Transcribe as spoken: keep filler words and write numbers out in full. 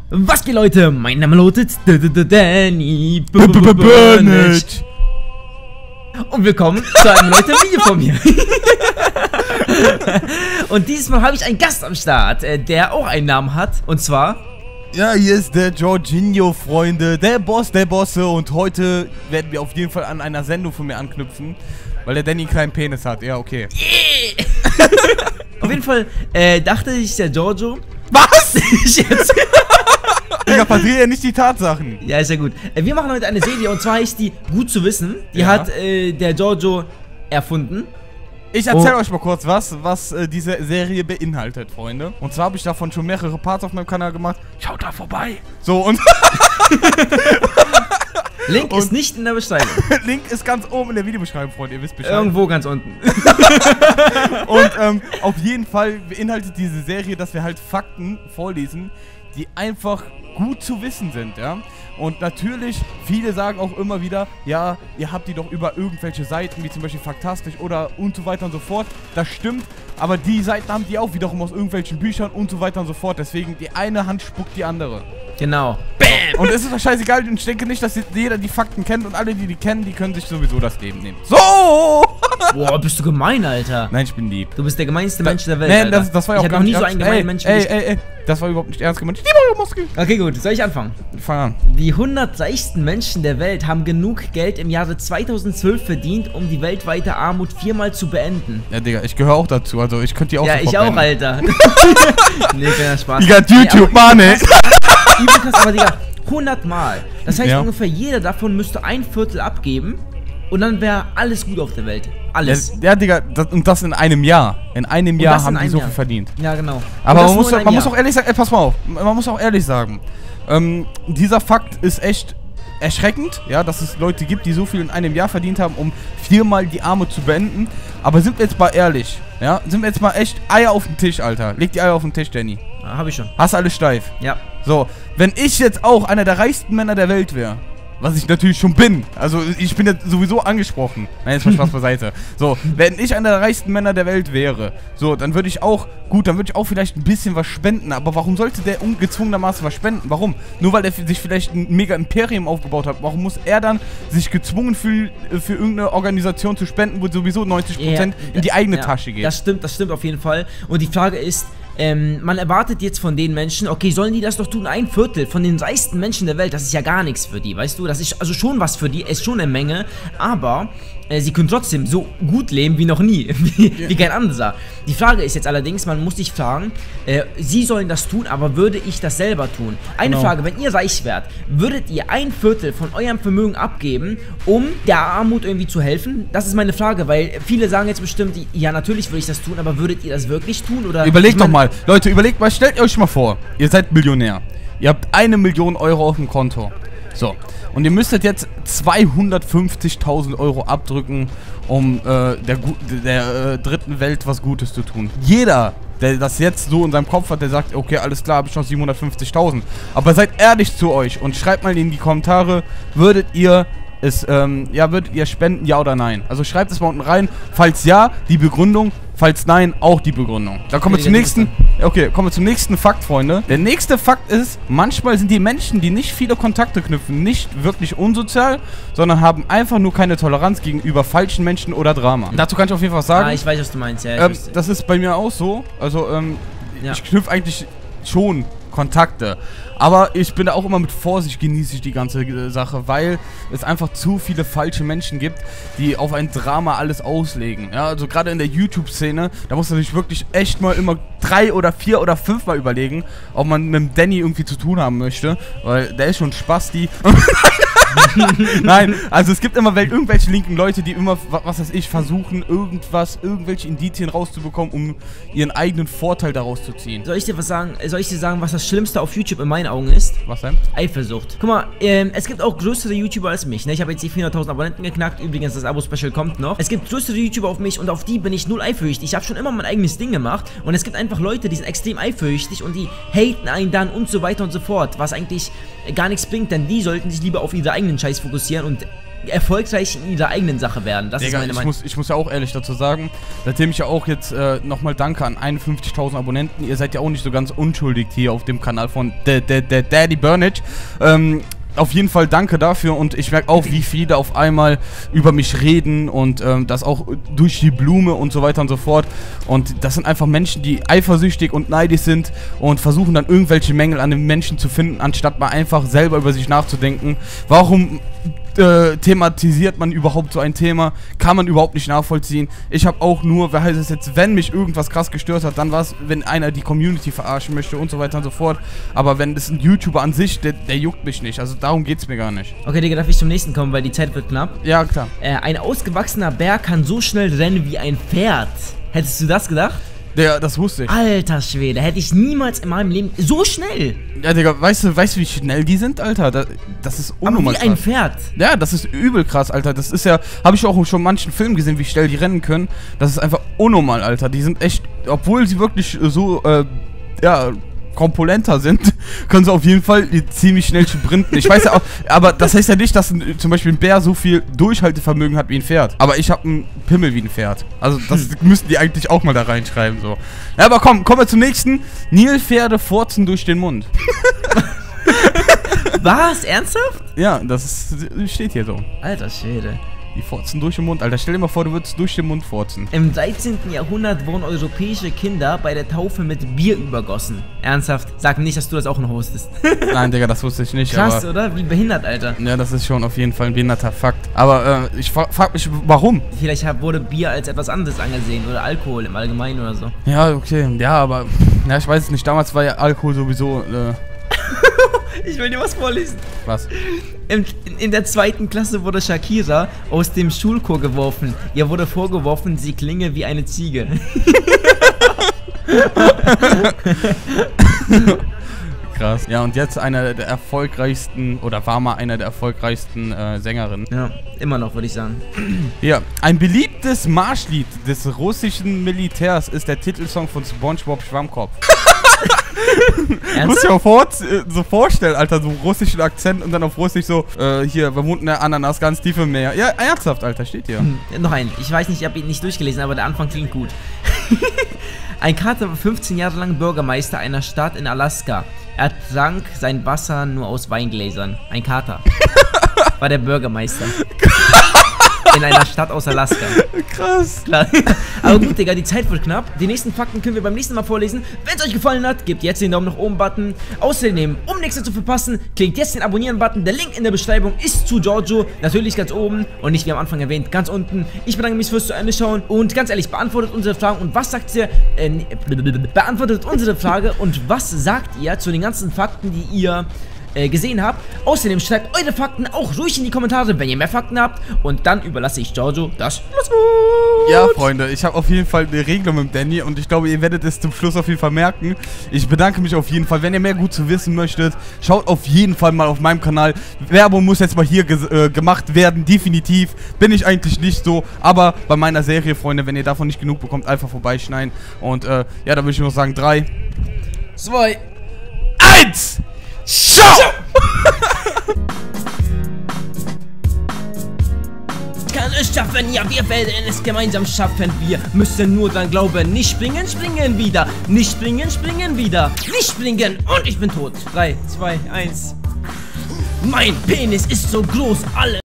Was geht, Leute? Mein Name lautet Danny Burnett. Und willkommen zu einem neuen Video von mir. Und dieses Mal habe ich einen Gast am Start, der auch einen Namen hat. Und zwar... Ja, hier ist der Jorginho, Freunde, der Boss der Bosse. Und heute werden wir auf jeden Fall an einer Sendung von mir anknüpfen, weil der Danny einen kleinen Penis hat. Ja, okay. Yeah. Auf jeden Fall äh, dachte ich, der Giorgio... Was? Jetzt... Digga, verdrehe ja nicht die Tatsachen. Ja, ist ja gut. Äh, wir machen heute eine Serie und zwar heißt die Gut zu wissen. Die ja. hat äh, der Giorgio erfunden. Ich erzähle oh. euch mal kurz was, was äh, diese Serie beinhaltet, Freunde. Und zwar habe ich davon schon mehrere Parts auf meinem Kanal gemacht. Schaut da vorbei. So, und... Link und ist nicht in der Beschreibung. Link ist ganz oben in der Videobeschreibung, Freunde. Ihr wisst Bescheid. Irgendwo ganz unten. Und ähm, auf jeden Fall beinhaltet diese Serie, dass wir halt Fakten vorlesen, die einfach gut zu wissen sind, ja. Und natürlich, viele sagen auch immer wieder, ja, ihr habt die doch über irgendwelche Seiten, wie zum Beispiel Faktastisch oder und so weiter und so fort. Das stimmt, aber die Seiten haben die auch wiederum aus irgendwelchen Büchern und so weiter und so fort. Deswegen, die eine Hand spuckt die andere. Genau. Bam! Und es ist doch scheißegal, und ich denke nicht, dass jeder die Fakten kennt und alle, die die kennen, die können sich sowieso das Leben nehmen. So! Boah, bist du gemein, Alter. Nein, ich bin lieb. Du bist der gemeinste Mensch der Welt, Nee, Alter. das, das war ja auch ich gar hab noch nie nicht so einen gemeinen Menschen. Ey, ey, ey, das war überhaupt nicht ernst gemeint. Okay, gut, soll ich anfangen? Fang an. Die hundert reichsten Menschen der Welt haben genug Geld im Jahre zweitausendzwölf verdient, um die weltweite Armut viermal zu beenden. Ja, Digga, ich gehöre auch dazu, also ich könnte die auch Ja, ich auch, beenden. Alter. Nee, kleiner Spaß. Digga, YouTube, Mann, ey. Übel krass, aber Digga, hundert Mal. Das heißt, Ja. ungefähr jeder davon müsste ein Viertel abgeben und dann wäre alles gut auf der Welt. Alles. Ja, ja, Digga, das, und das in einem Jahr. In einem Und Jahr das in haben die einem so Jahr. viel verdient. Ja, genau. Aber Und das man, muss, nur in einem man muss Jahr. auch ehrlich sagen, ey, pass mal auf, man muss auch ehrlich sagen, ähm, dieser Fakt ist echt erschreckend, ja, dass es Leute gibt, die so viel in einem Jahr verdient haben, um viermal die Armut zu beenden. Aber sind wir jetzt mal ehrlich, ja, sind wir jetzt mal echt Eier auf den Tisch, Alter. Leg die Eier auf den Tisch, Danny. Ja, hab ich schon. Hast alles steif. Ja. So, wenn ich jetzt auch einer der reichsten Männer der Welt wäre, was ich natürlich schon bin, also ich bin jetzt sowieso angesprochen. Nein, jetzt mal Spaß beiseite. So, wenn ich einer der reichsten Männer der Welt wäre, so, dann würde ich auch, gut, dann würde ich auch vielleicht ein bisschen was spenden, aber warum sollte der ungezwungenermaßen was spenden? Warum? Nur weil er sich vielleicht ein mega Imperium aufgebaut hat, warum muss er dann sich gezwungen fühlen, für irgendeine Organisation zu spenden, wo sowieso neunzig Prozent Ja, in die eigene ja, Tasche geht? Das stimmt, das stimmt auf jeden Fall. Und die Frage ist, ähm, man erwartet jetzt von den Menschen, okay, sollen die das doch tun? Ein Viertel von den reichsten Menschen der Welt, das ist ja gar nichts für die, weißt du? Das ist also schon was für die, ist schon eine Menge, aber äh, sie können trotzdem so gut leben wie noch nie, wie, Ja. wie kein anderer. Die Frage ist jetzt allerdings, man muss sich fragen, äh, sie sollen das tun, aber würde ich das selber tun? Eine Genau. Frage, wenn ihr reich wärt, würdet ihr ein Viertel von eurem Vermögen abgeben, um der Armut irgendwie zu helfen? Das ist meine Frage, weil viele sagen jetzt bestimmt, ja, natürlich würde ich das tun, aber würdet ihr das wirklich tun? Oder Überlegt ich doch mein, mal, Leute, überlegt mal, stellt euch mal vor, ihr seid Millionär. Ihr habt eine Million Euro auf dem Konto. So, und ihr müsstet jetzt zweihundertfünfzigtausend Euro abdrücken, um äh, der, Gu der äh, dritten Welt was Gutes zu tun. Jeder, der das jetzt so in seinem Kopf hat, der sagt, okay, alles klar, habe ich noch siebenhundertfünfzigtausend. Aber seid ehrlich zu euch und schreibt mal in die Kommentare, würdet ihr es, ähm, ja, würdet ihr spenden, ja oder nein? Also schreibt es mal unten rein, falls ja, die Begründung, falls nein, auch die Begründung. Dann kommen wir zum nächsten, okay, kommen wir zum nächsten Fakt, Freunde. Der nächste Fakt ist, manchmal sind die Menschen, die nicht viele Kontakte knüpfen, nicht wirklich unsozial, sondern haben einfach nur keine Toleranz gegenüber falschen Menschen oder Drama. Dazu kann ich auf jeden Fall was sagen. Ah, ich weiß, was du meinst, ja. Ich Ähm, wüsste. das ist bei mir auch so. Also, ähm, Ja. ich knüpfe eigentlich schon Kontakte. Aber ich bin da auch immer mit Vorsicht, genieße ich die ganze äh, Sache, weil es einfach zu viele falsche Menschen gibt, die auf ein Drama alles auslegen. Ja, also gerade in der YouTube-Szene, da muss man sich wirklich echt mal immer drei oder vier oder fünfmal überlegen, ob man mit dem Danny irgendwie zu tun haben möchte, weil der ist schon Spasti. Nein, also es gibt immer wel irgendwelche linken Leute, die immer, was weiß ich, versuchen, irgendwas, irgendwelche Indizien rauszubekommen, um ihren eigenen Vorteil daraus zu ziehen. Soll ich dir was sagen? Soll ich dir sagen, was das Schlimmste auf YouTube in meinen Augen ist? Was denn? Eifersucht. Guck mal, ähm, es gibt auch größere YouTuber als mich, ne? Ich habe jetzt die vierhunderttausend Abonnenten geknackt. Übrigens, das Abo-Special kommt noch. Es gibt größere YouTuber auf mich und auf die bin ich null eifersüchtig. Ich habe schon immer mein eigenes Ding gemacht und es gibt einfach Leute, die sind extrem eifersüchtig und die haten einen dann und so weiter und so fort, was eigentlich gar nichts bringt, denn die sollten sich lieber auf ihre eigenen Scheiß fokussieren und erfolgreich in ihrer eigenen Sache werden. Das Digga, ist meine ich Meinung. muss, ich muss ja auch ehrlich dazu sagen, seitdem ich ja auch jetzt äh, nochmal danke an einundfünfzigtausend Abonnenten, ihr seid ja auch nicht so ganz unschuldig hier auf dem Kanal von der Daddy Burnage. Ähm, Auf jeden Fall danke dafür und ich merke auch, wie viele auf einmal über mich reden und ähm, das auch durch die Blume und so weiter und so fort. Und das sind einfach Menschen, die eifersüchtig und neidisch sind und versuchen dann irgendwelche Mängel an den Menschen zu finden, anstatt mal einfach selber über sich nachzudenken. Warum äh, thematisiert man überhaupt so ein Thema? Kann man überhaupt nicht nachvollziehen. Ich habe auch nur, wer heißt es jetzt, wenn mich irgendwas krass gestört hat, dann war es, wenn einer die Community verarschen möchte und so weiter und so fort. Aber wenn das ein YouTuber an sich, der, der juckt mich nicht. Also darum geht's mir gar nicht. Okay, Digga, darf ich zum nächsten kommen, weil die Zeit wird knapp? Ja, klar. Äh, ein ausgewachsener Bär kann so schnell rennen wie ein Pferd. Hättest du das gedacht? Der, das wusste ich. Alter Schwede, hätte ich niemals in meinem Leben so schnell. Ja, Digga, weißt du, weißt du, wie schnell die sind, Alter? Das, das ist unnormal Aber wie ein Pferd. Ja, das ist übel krass, Alter. Das ist ja, habe ich auch schon in manchen Filmen gesehen, wie schnell die rennen können. Das ist einfach unnormal, Alter. Die sind echt, obwohl sie wirklich so, äh, ja, komponenter sind, können sie auf jeden Fall ziemlich schnell sprinten. Ich weiß ja auch, aber das heißt ja nicht, dass ein, zum Beispiel ein Bär so viel Durchhaltevermögen hat wie ein Pferd. Aber ich habe einen Pimmel wie ein Pferd. Also das müssten die eigentlich auch mal da reinschreiben, so. Ja, aber komm, kommen wir zum nächsten. Nilpferde furzen durch den Mund. Was? Ernsthaft? Ja, das ist, steht hier so. Alter Schwede. Die furzen durch den Mund, Alter. Stell dir mal vor, du würdest durch den Mund furzen. Im dreizehnten Jahrhundert wurden europäische Kinder bei der Taufe mit Bier übergossen. Ernsthaft? Sag nicht, dass du das auch noch wusstest. Nein, Digga, das wusste ich nicht. Krass, aber oder? Wie behindert, Alter. Ja, das ist schon auf jeden Fall ein behinderter Fakt. Aber äh, ich fra frag mich, warum? Vielleicht wurde Bier als etwas anderes angesehen oder Alkohol im Allgemeinen oder so. Ja, okay. Ja, aber ja, ich weiß es nicht. Damals war ja Alkohol sowieso... Äh Ich will dir was vorlesen. Was? In, in der zweiten Klasse wurde Shakira aus dem Schulchor geworfen. Ihr wurde vorgeworfen, sie klinge wie eine Ziege. Krass. Ja, und jetzt einer der erfolgreichsten, oder war mal einer der erfolgreichsten äh, Sängerinnen. Ja, immer noch, würde ich sagen. Ja, ein beliebtes Marschlied des russischen Militärs ist der Titelsong von SpongeBob Schwammkopf. Muss ich mir vor, so vorstellen, Alter, so russischen Akzent und dann auf Russisch so, äh, hier, wir wohnten der Ananas ganz tief im Meer. Ja, ernsthaft, Alter, steht hier. Hm, noch ein. Ich weiß nicht, ich habe ihn nicht durchgelesen, aber der Anfang klingt gut. Ein Kater war fünfzehn Jahre lang Bürgermeister einer Stadt in Alaska. Er trank sein Wasser nur aus Weingläsern. Ein Kater. War der Bürgermeister. In einer Stadt aus Alaska. Krass. Klar. Aber gut, Digga, die Zeit wird knapp. Die nächsten Fakten können wir beim nächsten Mal vorlesen. Wenn es euch gefallen hat, gebt jetzt den Daumen nach oben Button. Außerdem, um nichts mehr zu verpassen, klickt jetzt den Abonnieren-Button. Der Link in der Beschreibung ist zu Giorgio. Natürlich ganz oben und nicht wie am Anfang erwähnt, ganz unten. Ich bedanke mich fürs zu Ende schauen und ganz ehrlich, beantwortet unsere Fragen und was sagt ihr, äh, beantwortet unsere Frage und was sagt ihr zu den ganzen Fakten, die ihr Äh, gesehen habt. Außerdem schreibt eure Fakten auch ruhig in die Kommentare, wenn ihr mehr Fakten habt. Und dann überlasse ich Giorgio das Schlusswort. Ja, Freunde, ich habe auf jeden Fall eine Regelung mit Danny und ich glaube, ihr werdet es zum Schluss auf jeden Fall merken. Ich bedanke mich auf jeden Fall. Wenn ihr mehr gut zu wissen möchtet, schaut auf jeden Fall mal auf meinem Kanal. Werbung muss jetzt mal hier ge äh, gemacht werden, definitiv. Bin ich eigentlich nicht so, aber bei meiner Serie, Freunde, wenn ihr davon nicht genug bekommt, einfach vorbeischneiden. Und äh, ja, da würde ich noch sagen, drei, zwei, eins! Ciao! Kann es schaffen, ja, wir werden es gemeinsam schaffen. Wir müssen nur dran glauben. Nicht springen, springen wieder. Nicht springen, springen wieder. Nicht springen und ich bin tot. drei, zwei, eins. Mein Penis ist so groß, alle.